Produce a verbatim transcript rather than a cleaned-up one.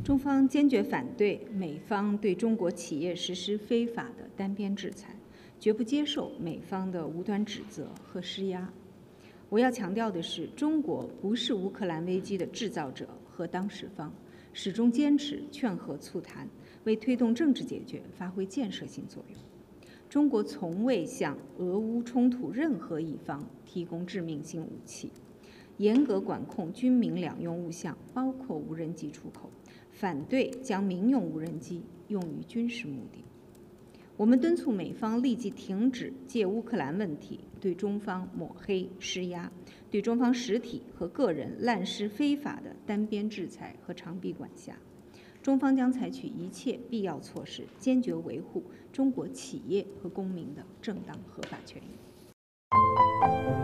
中方坚决反对美方对中国企业实施非法的单边制裁，绝不接受美方的无端指责和施压。我要强调的是，中国不是乌克兰危机的制造者和当事方，始终坚持劝和促谈，为推动政治解决发挥建设性作用。中国从未向俄乌冲突任何一方提供致命性武器，严格管控军民两用物项，包括无人机出口，反对将民用无人机用于军事目的。我们敦促美方立即停止借乌克兰问题对中方抹黑施压，对中方实体和个人滥施非法的单边制裁和长臂管辖。中方将采取一切必要措施，坚决维护中国企业和公民的正当合法权益。